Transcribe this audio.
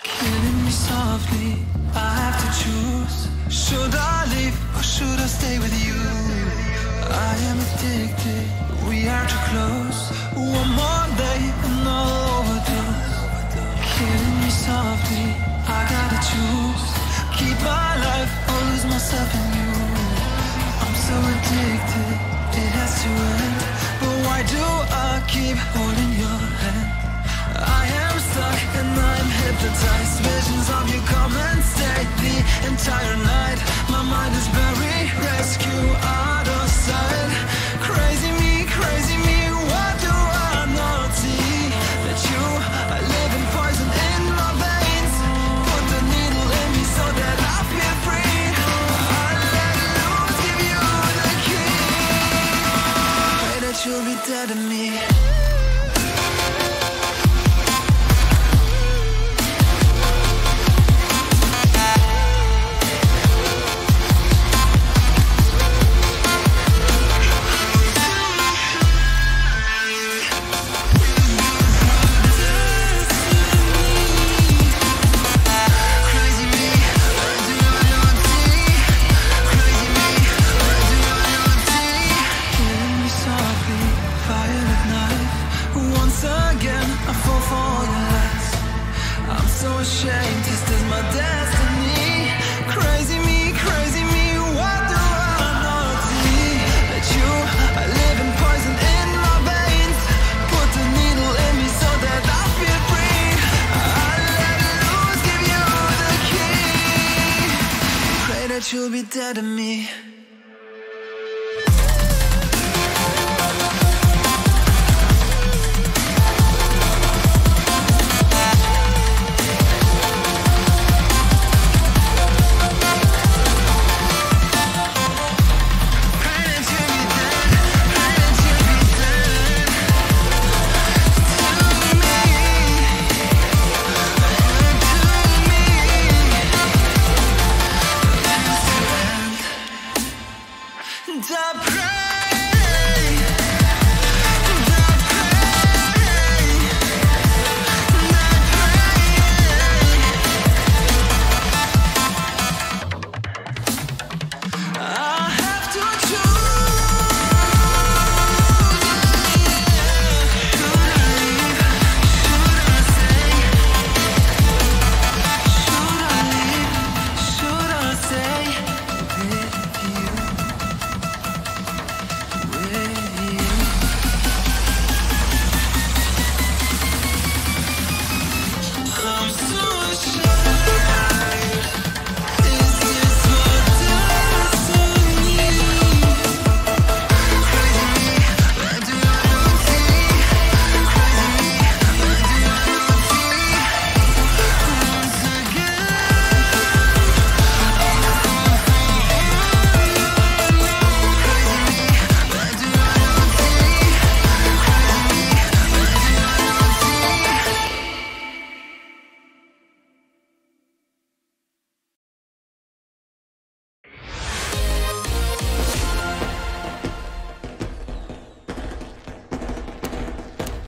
Killing me softly, I have to choose. Should I leave or should I stay with you? I am addicted, we are too close. One more day and I'll overdose. Killing me softly, I gotta choose. Keep my life or lose myself in you. I'm so addicted, it has to end. But why do I keep holding your hand? I am stuck and I'm hypnotized. Visions of you come and stay the entire night. My mind is buried, rescue out of sight. Crazy me, what do I not see? That you are living poison in my veins. Put the needle in me so that I feel free. I let loose, give you the key. Pray that you'll be dead to me. So ashamed, this is my destiny. Crazy me, what do I not see? That you are living poison in my veins. Put the needle in me so that I feel free. I let loose, give you the key. Pray that you'll be dead to me.